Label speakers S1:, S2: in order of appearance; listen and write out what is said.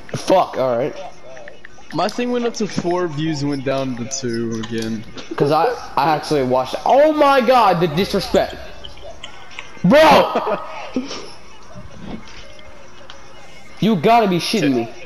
S1: Fuck, alright.
S2: My thing went up to 4 views, went down to 2 again.
S1: Cause I actually watched it. Oh my god, the disrespect. Bro! You gotta be shitting me.